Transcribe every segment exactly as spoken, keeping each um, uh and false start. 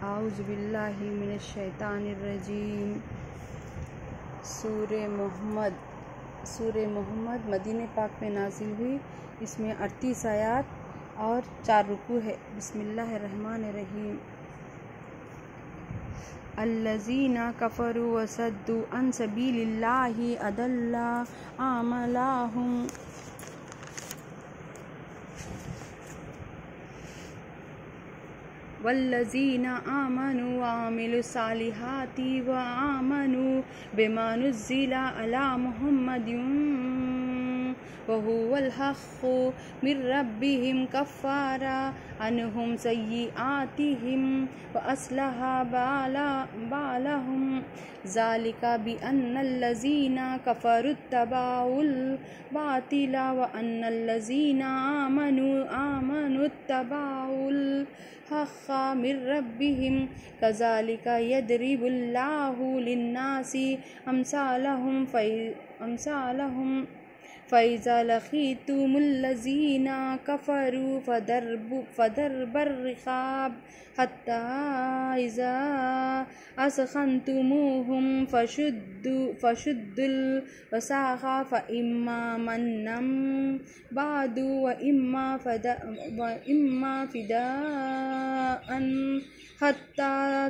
आउज़ुबिल्लाहि मिनश्शैतानिर्रजीम। सूरह मोहम्मद सूरह मोहम्मद मदीने पाक में नाजिल हुई। इसमें अड़तीस आयात और चार रुकू है। बिस्मिल्लाहिर्रहमानिर्रहीम। अल्लज़ीना कफ़रू वसद्दू अन सबीलिल्लाहि अदल्ला आमलाहुम। वल्लज़ीना आमनू व अमिलुस्सालिहाति व आमनू बिमा नुज़्ज़िला अला मुहम्मदिन व हुवल हक़्क़ु मिर रब्बिहिम कफ़्फ़ारा अन्हुम सय्यिआतिहिम व अस्लहा बालहुम ज़ालिका बिअन्नल्लज़ीना कफ़रुत्तबअुल बातिला व अन्नल्लज़ीना आमनू आमनुत्तबअुल हक़्क़ा मिर रब्बिहिम कज़ालिका यदरिबुल्लाहु लिन्नासि अम्सालहुम अम्सालहुम फ़इज़ा लक़ीतुमुल्लज़ीना कफ़रू फ़दरबर रिक़ाब हत्ता इज़ा असख़न्तुमूहुम फ़शुद्दुल वसाक़ा फ़इम्मा मन्नम बादु व इम्मा फ़िदाअन हत्ता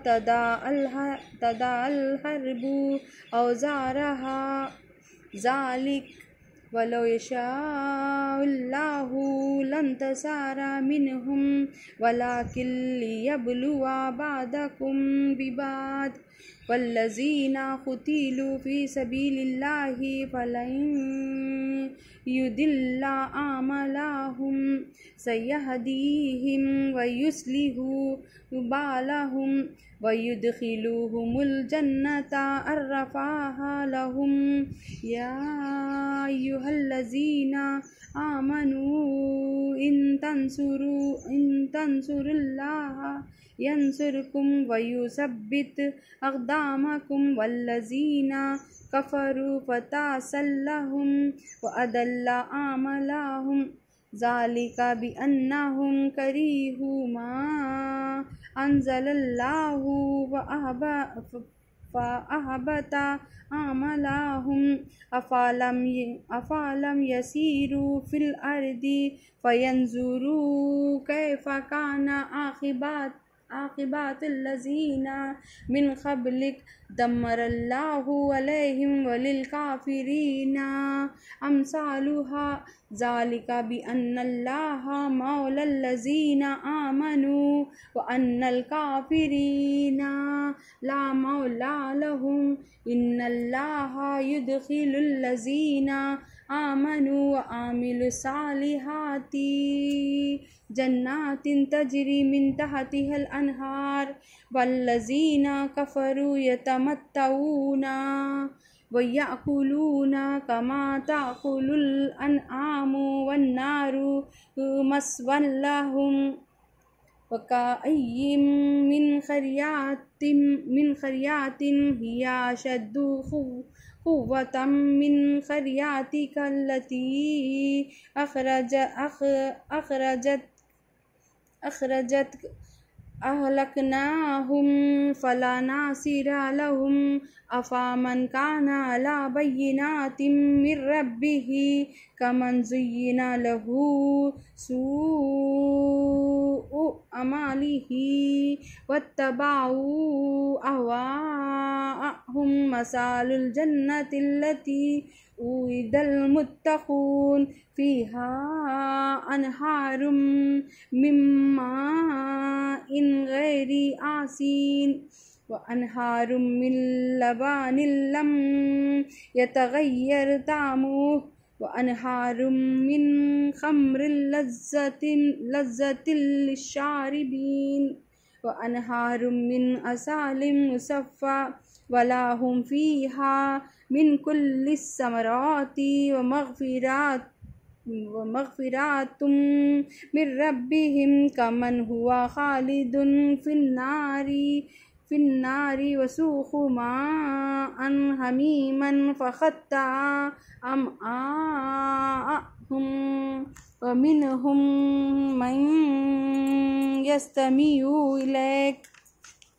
तदाअल हर्बु औज़ारहा ज़ालिक वलो यशाअल्लाहु लंतसारा मिनहुम वलाकिन लियब्लुवा बादकुम बिबाद वल्लज़ीना क़ुतिलू फ़ी सबीलिल्लाहि फ़लन युदिल्ला आमलहुम सयहदीहिम व युस्लिहु बालहुम व युदखिलुहुमुल जन्नता अर्रफ़ाहा लहुम। या अय्युहल्लज़ीना आमनू इन तंसुरु इन तंसुरुल्लाहा यंसुरकुम व युसब्बित अक़दामकुम वल्लज़ीना कफ़रू फ़तासल्लहुम व अदल्ला आमलहुम ज़ालिका बिअन्नहुम करीहू मा अंज़लल्लाहु व अहबता आमलहुम अफ़लम अफ़लम यसीरू फ़िल अर्दि फ़यंज़ुरू कैफ़ काना आक़िबत आक़िबतुल्लज़ीना मिन क़ब्लिक दम्मरल्लाहु अलैहिम वलिल काफ़िरीना अम्सालुहा ज़ालिका बिअन्नल्लाहा मौलल्लज़ीना आमनू व अन्नल काफ़िरीना ला मौला लहुम। इन्नल्लाहा युदखिलुल्लज़ीना आमनू व आमिलुस्सालिहाति जन्नातिन तजरी मिन तहतिहल अनहार वल्लज़ीना कफ़रू यतमत्तऊना व याकुलूना कमा ताकुलुल अनआमु वन्नारु मस्वन लहुम वकाअय्यिम मिन क़र्यतिन मिन क़र्यतिन हिया अशद्दु क़ुव्वतम मिन क़र्यतिका अल्लती अख़रजत अख़रजत अहलकनाहुम फ़ला नासिरा लहुम अफ़मन काना अला बय्यिनातिम मिर रब्बिही कमन ज़ुय्यिना लहू सूअु अमलिही वत्तबअू अहवाअहुम मसालुल जन्नतिल्लती उइदल मुत्तक़ून फ़ीहा अनहारुम मिन माइन गैरि आसीन व अनहारुम मिन लबनिल लम यतग़य्यर तामुहु व अनहारुम मिन ख़म्रिल लज़्ज़तिन लज़्ज़तिल लिश्शारिबीन व अनहारुम मिन असालिम मुसफ़्फ़ा व लहुम फ़ीहा मिन कुल्लिस समराति व मग़फ़िरत व मग़फ़िरतुम मिर रब्बिहिम कमन हुवा ख़ालिदुन फ़िन्नारि फ़िन्नारि वसूक़ु माअन हमीमन फ़क़त्तअ अमआअहुम व मिनहुम मन यस्तमिउ इलैक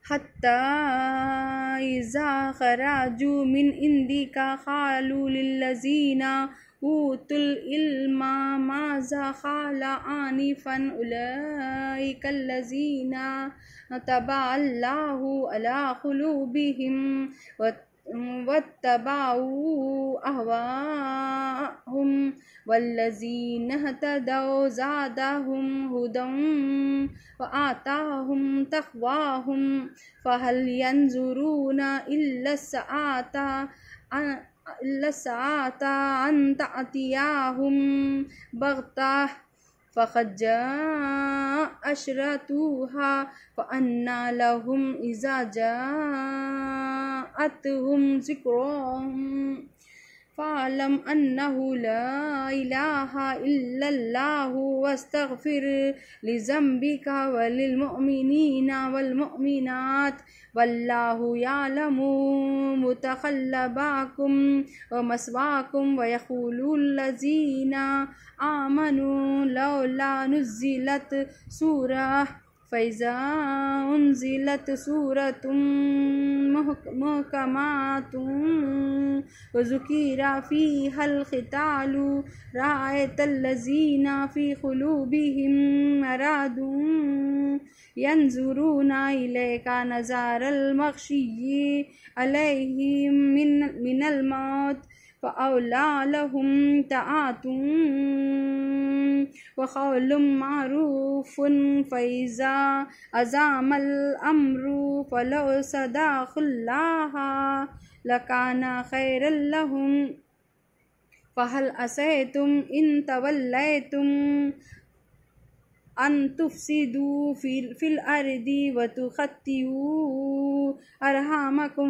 हत्ता इज़ा खराजू मिन इंदिका खालू लिल्लज़ीना ऊतुल इल्मा माज़ा क़ाला आनिफ़न उलाइकल्लज़ीना तबअल्लाहु अला क़ुलूबिहिम वत्तबअू अहवाअहुम वल्लज़ीना इह्तदौ ज़ादहुम हुदन व आताहुम तक़वाहुम फ़हल यंज़ुरूना इल्ला सआता इल्लस्साअता अन तअतियाहुम बग़तः फ़क़द जाअ अशरतुहा फ़अन्ना लहुम इज़ा जाअतहुम ज़िक्रुहुम फ़अलम अन्नहु ला इलाहा इल्लल्लाहु वस्तग़फ़िर लिज़ंबिका वलिलमुअमिनीना वल्मुअमिनात वल्लाहु यअलमु मुतक़ल्लबकुम व मस्वाकुम व यक़ूलुल्लज़ीना आमनू लौला नुज़्ज़िलत सूरह फ़इज़ा उन्ज़िलत सूरतुम मुहकमातुम व ज़ुकिरा फ़ीहल क़ितालु रअयतल्लज़ीना फ़ी क़ुलूबिहिम मरादुन यंज़ुरूना इलैका नज़रल मग़शिय्यि अलैहिम मिनल मौत फ़अौला लहुम तआतुन व क़ौलुम मारूफ़ुन फ़इज़ा अज़ामल अम्रु फ़लौ सदक़ुल्लाहा लकाना ख़ैरल लहुम फ़हल असैतुम इन तवल्लैतुम अन तुफ़सिदू फ़िल अर्दि व तुक़त्तिऊ अरहामकुम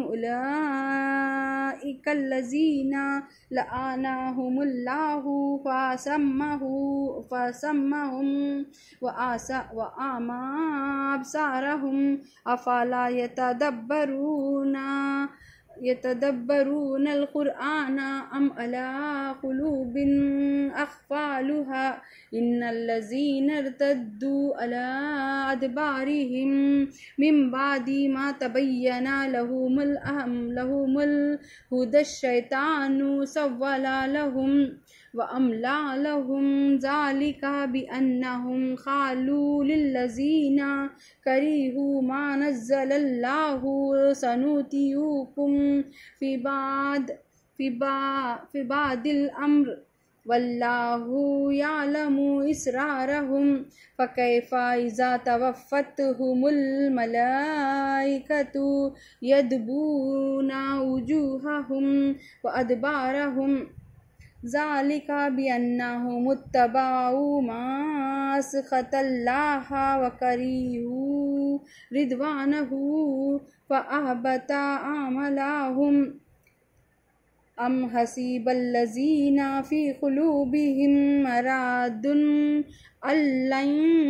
उलाइकल्लज़ीना लअनहुमुल्लाहु फ़असम्महु फ़असम्महुम व अअमा अब्सारहुम अफ़ला यतदब्बरूना यतदब्बरूनल क़ुरआना अम अला क़ुलूबिन अक़फ़ालुहा इन्नल्लज़ीना इर्तद्दू अला अदबारिहिम मिन बादि मा तबय्यना लहुमुल लहुमुल हुदश्शैतानु सव्वला लहुम व अमला लहुम ज़ालिका बिअन्नहुम क़ालू लिल्लज़ीना करिहू मा नज़्ज़लल्लाहु सनुतीयुकुम फ़ी बाद फ़ी बादिल अम्र वल्लाहु यअलमु इसरारहुम फ़कैफ़ा इज़ा तवफ़्फ़तहुमुल मलाइकतु यद्रिबूना वुजूहहुम व अदबारहुम ज़ालिका बिअन्नहुम इत्तबअू मा असख़तल्लाह व करिहू रिदवानहु फ़अहबत अअमालहुम अम हसीबल्लज़ीना फ़ी क़ुलूबिहिम मरादुन अल्लन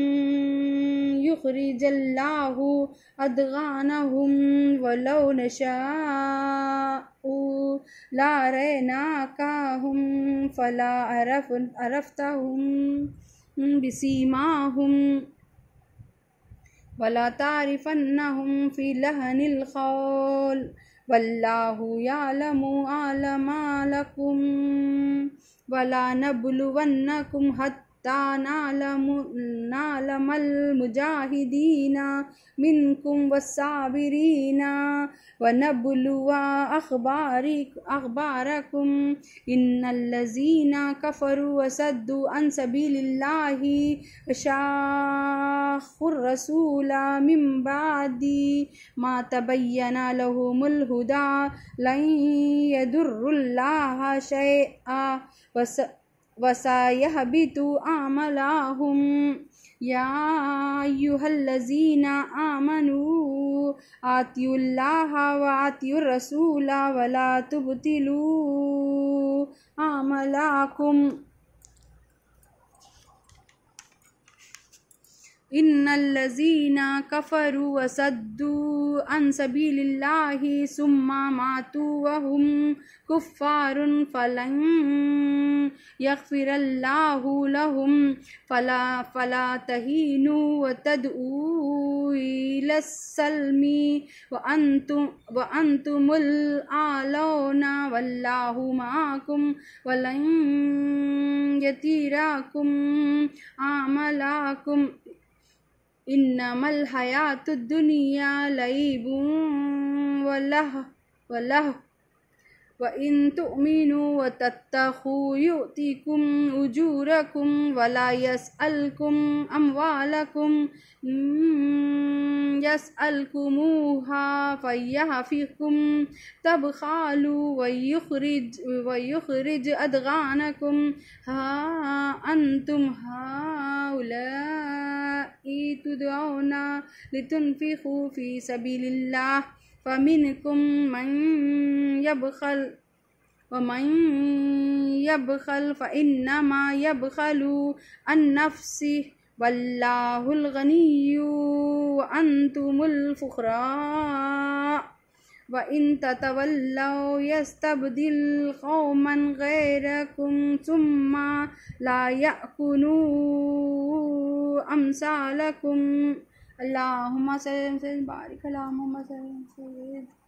युख़रिजल्लाहु अदग़ानहुम वलौ नशाअु लअरैनाकाहुम फ़ला अरफ़्तहुम बिसीमाहुम वला तारिफ़न्नहुम फ़ी लहनिल क़ौल वल्लाहु यअलमु आमालकुम वला नब्लुवन्नकुम हत्ता नअलमल मुजाहिदीना मिनकुम वस्साबिरीना व नब्लुवा अख़बारकुम इन्नल्लज़ीना कफ़रू वसद्दू अन सबीलिल्लाहि वशाक़्क़ुर रसूला मिन बादि मा तबय्यना लहुमुल हुदा लन यदुर्रुल्लाहा शैअ वसयहबितु अअमालहुम या अय्युहल्लज़ीना आमनू आतियुल्लाहा व आतियुर रसूला वला तुबतिलू अअमालकुम इन्नल्लज़ीना कफ़रू वसद्दू अन सबीलिल्लाहि सुम्मा मातू वहुम कुफ़्फ़ारुन फ़लन यग़फ़िरल्लाहु लहुम फ़ला फ़ला तहीनू व तदऊ इलस्सल्मी व अंतुम व अंतुमुल आलौना वल्लाहु माकुम वलन यतीराकुम आमलाकुम इन्नमल हयातुद दुनिया लईबुन वलह वलह व इन तुमिनु व तत्तखु युतिकुम उजूरकुम वला यसअलकुम अमवालकुम यसअलकुमुहा फयहफिकुम तबखालु व युखरिज व युखरिज अदगानकुम हा अंतुम हाउलाई तुदऔना लितुनफिकु फी सबीलिल्लाह फमिनकुम मन यबखल वमन यबखल फइन्नमा यबखलु अन नफ्सि वल्लाहुल गनिय्यु व अंतुमुल फुकरा व इन ततवल्लौ यस्तबदिल कौमन गैरकुम सुम्मा ला यकुनु अमसालकुम। अल्लाहुम्मा सल्लि बारिक अला मुहम्मद।